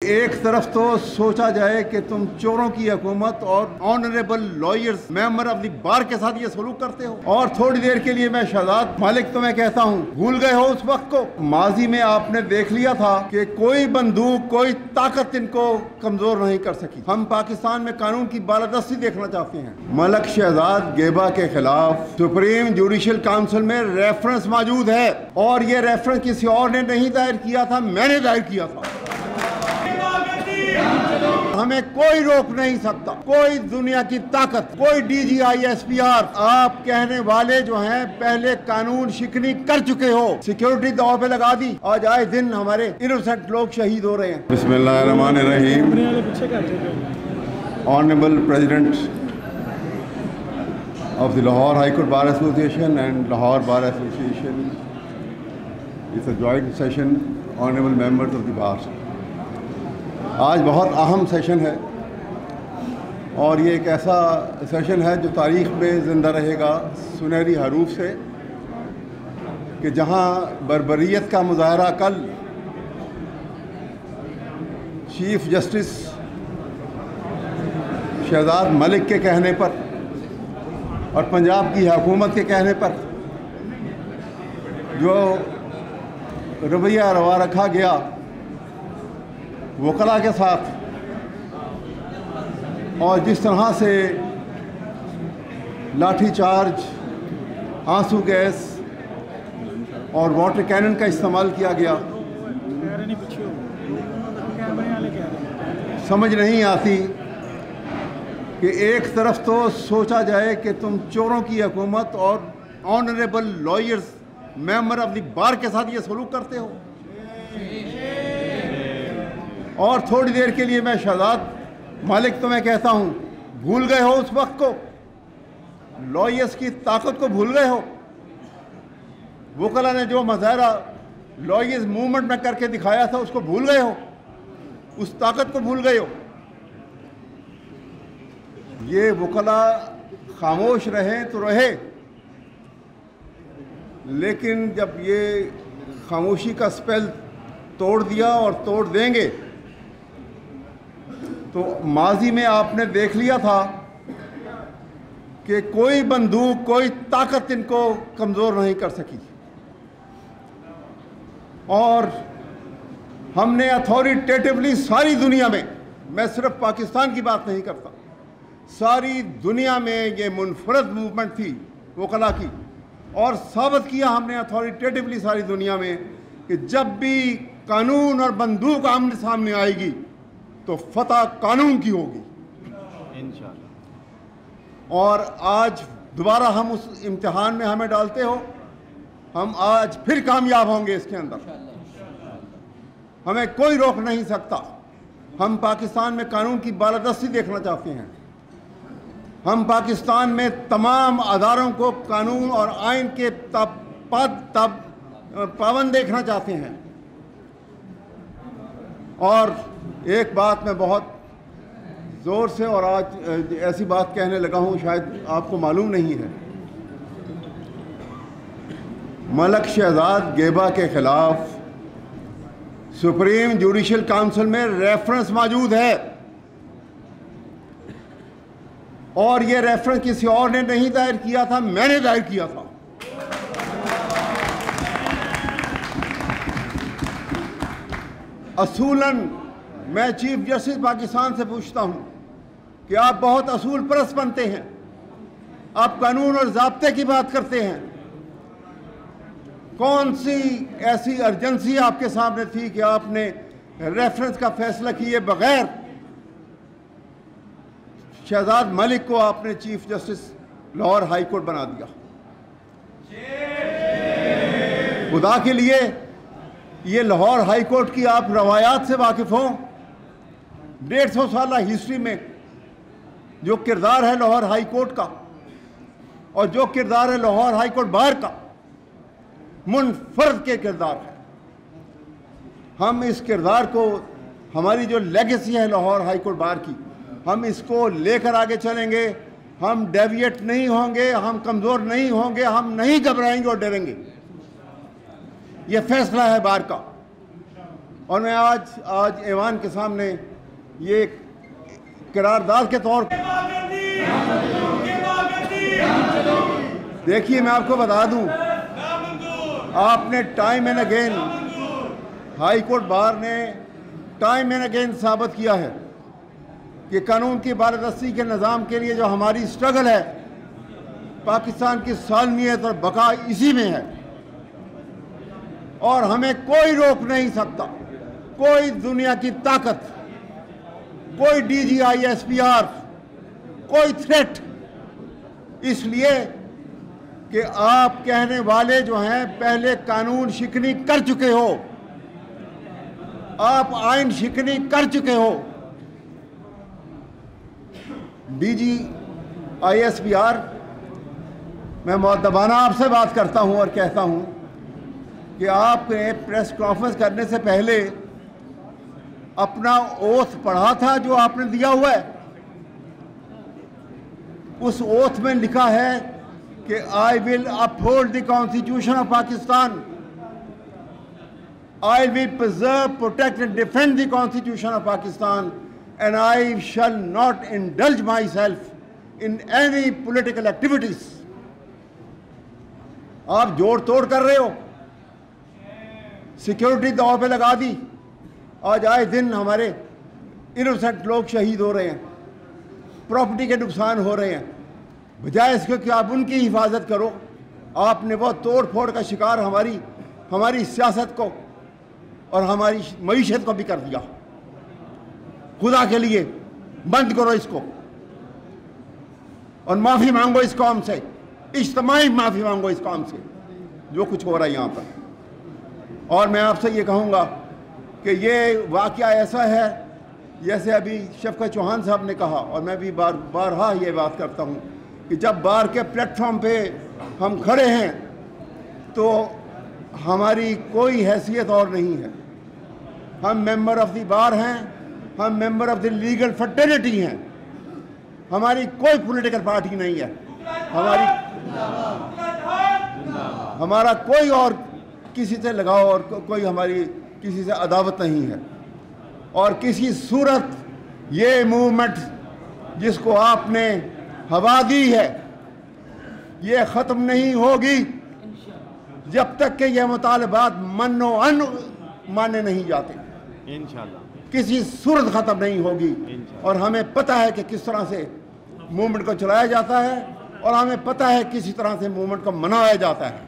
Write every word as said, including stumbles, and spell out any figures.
एक तरफ तो सोचा जाए कि तुम चोरों की हुकूमत और honourable lawyers member of the bar के साथ ये सलूक करते हो, और थोड़ी देर के लिए मैं शहजाद मलिक तुम्हें कहता हूँ, भूल गए हो उस वक्त को। माजी में आपने देख लिया था कि कोई बंदूक, कोई ताकत इनको कमजोर नहीं कर सकी। हम पाकिस्तान में कानून की बालादस्ती देखना चाहते हैं। मलिक शहजाद गेबा के खिलाफ सुप्रीम जुडिशल काउंसिल में रेफरेंस मौजूद है, और ये रेफरेंस किसी और ने नहीं दायर किया था, मैंने दायर किया था। हमें कोई रोक नहीं सकता, कोई दुनिया की ताकत, कोई डीजीआई एसपीआर। आप कहने वाले जो हैं पहले कानून शिकनी कर चुके हो, सिक्योरिटी दाव पे लगा दी, आज आए दिन हमारे इनोसेंट लोग शहीद हो रहे हैं। बिस्मिल्लाहिर्रहमानिर्रहीम। Honourable president of the Lahore high court bar association and Lahore bar association, it's a joint session, honourable members of the bar. आज बहुत अहम सेशन है, और ये एक ऐसा सेशन है जो तारीख़ में ज़िंदा रहेगा सुनहरी हरूफ से, कि जहाँ बर्बरियत का मुजाहरा कल चीफ जस्टिस शहजाद मलिक के कहने पर और पंजाब की हुकूमत के कहने पर जो रवैया रवा रखा गया वकला के साथ, और जिस तरह से लाठी चार्ज, आंसू गैस और वाटर कैनन का इस्तेमाल किया गया, समझ नहीं आती कि एक तरफ तो सोचा जाए कि तुम चोरों की हुकूमत और honourable lawyers member of the bar के साथ ये सलूक करते हो, और थोड़ी देर के लिए मैं शहजाद मलिक तुम्हें कहता हूँ, भूल गए हो उस वक्त को, लॉयर्स की ताकत को भूल गए हो। वकला ने जो मुजाहरा लॉयर्स मूवमेंट में करके दिखाया था उसको भूल गए हो, उस ताकत को भूल गए हो। ये वकला खामोश रहे तो रहे, लेकिन जब ये खामोशी का स्पेल तोड़ दिया और तोड़ देंगे, तो माजी में आपने देख लिया था कि कोई बंदूक, कोई ताकत इनको कमज़ोर नहीं कर सकी, और हमने अथॉरिटेटिवली सारी दुनिया में, मैं सिर्फ पाकिस्तान की बात नहीं करता, सारी दुनिया में ये मुनफरद मूवमेंट थी वकला की, और साबित किया हमने अथॉरिटेटिवली सारी दुनिया में कि जब भी कानून और बंदूक आमने सामने आएगी तो फतह कानून की होगी इंशाअल्लाह। और आज दोबारा हम उस इम्तिहान में हमें डालते हो, हम आज फिर कामयाब होंगे इसके अंदर, हमें कोई रोक नहीं सकता। हम पाकिस्तान में कानून की बालादस्ती देखना चाहते हैं। हम पाकिस्तान में तमाम अदारों को कानून और आइन के तब तब पाबंद देखना चाहते हैं। और एक बात मैं बहुत ज़ोर से और आज ऐसी बात कहने लगा हूँ, शायद आपको मालूम नहीं है, मलिक शहजाद गेबा के खिलाफ सुप्रीम जुडिशल काउंसिल में रेफरेंस मौजूद है, और ये रेफरेंस किसी और ने नहीं दायर किया था, मैंने दायर किया था। असूलन मैं चीफ जस्टिस पाकिस्तान से पूछता हूं कि आप बहुत असूल परस्त बनते हैं, आप कानून और ज़ाब्ते की बात करते हैं, कौन सी ऐसी अर्जेंसी आपके सामने थी कि आपने रेफरेंस का फैसला किए बगैर शहजाद मलिक को आपने chief justice Lahore high court बना दिया? खुदा के लिए ये लाहौर हाई कोर्ट की आप रवायात से वाकिफ हों। डेढ़ सौ साल हिस्ट्री में जो किरदार है लाहौर हाई कोर्ट का और जो किरदार है लाहौर हाई कोर्ट बार का, मुनफरद के किरदार है। हम इस किरदार को, हमारी जो लेगेसी है लाहौर हाई कोर्ट बार की, हम इसको लेकर आगे चलेंगे। हम डेविएट नहीं होंगे, हम कमज़ोर नहीं होंगे, हम नहीं घबराएंगे और डरेंगे। ये फैसला है बार का। और मैं आज आज ऐवान के सामने ये करारदाद के तौर पर, देखिए मैं आपको बता दूं, आपने time and again, high court bar ने टाइम एंड अगेन साबित किया है कि कानून की बालादस्ती के निज़ाम के लिए जो हमारी स्ट्रगल है, पाकिस्तान की सालमियत और बका इसी में है और हमें कोई रोक नहीं सकता, कोई दुनिया की ताकत, कोई D G I S P R, कोई थ्रेट। इसलिए कि आप कहने वाले जो हैं पहले कानून शिकनी कर चुके हो, आप आइन शिकनी कर चुके हो। D G I S P R, मैं मुअद्दबाना आपसे बात करता हूं और कहता हूं कि आपने प्रेस कॉन्फ्रेंस करने से पहले अपना ओथ पढ़ा था जो आपने दिया हुआ है। उस ओथ में लिखा है कि I will uphold the constitution of Pakistan, I will preserve, protect and defend the constitution of Pakistan and I shall not indulge myself in any political activities. आप जोड़ तोड़ कर रहे हो, सिक्योरिटी दांव पे लगा दी। आज आए दिन हमारे इनोसेंट लोग शहीद हो रहे हैं, प्रॉपर्टी के नुकसान हो रहे हैं। बजाय इसके कि आप उनकी हिफाजत करो, आपने वो तोड़ फोड़ का शिकार हमारी हमारी सियासत को और हमारी मईशत को भी कर दिया। खुदा के लिए बंद करो इसको और माफ़ी मांगो इस कौम से, इज्तिमाई माफ़ी मांगो इस कौम से जो कुछ हो रहा है यहाँ पर। और मैं आपसे ये कहूँगा कि ये वाक़या ऐसा है जैसे अभी शफकत चौहान साहब ने कहा, और मैं भी बार बारहा ये बात करता हूँ कि जब बार के प्लेटफॉर्म पे हम खड़े हैं तो हमारी कोई हैसियत और नहीं है। हम मेंबर ऑफ द बार हैं, हम member of the legal fraternity हैं, हमारी कोई पॉलिटिकल पार्टी नहीं है, हमारी हमारा कोई और किसी से लगाव और को, कोई हमारी किसी से अदावत नहीं है। और किसी सूरत ये मूवमेंट जिसको आपने हवा दी है ये ख़त्म नहीं होगी जब तक कि ये मुतालबात मनो अन माने नहीं जाते। इंशाअल्लाह किसी सूरत ख़त्म नहीं होगी। और हमें पता है कि किस तरह से मूवमेंट को चलाया जाता है और हमें पता है किसी तरह से मूवमेंट को मनाया जाता है।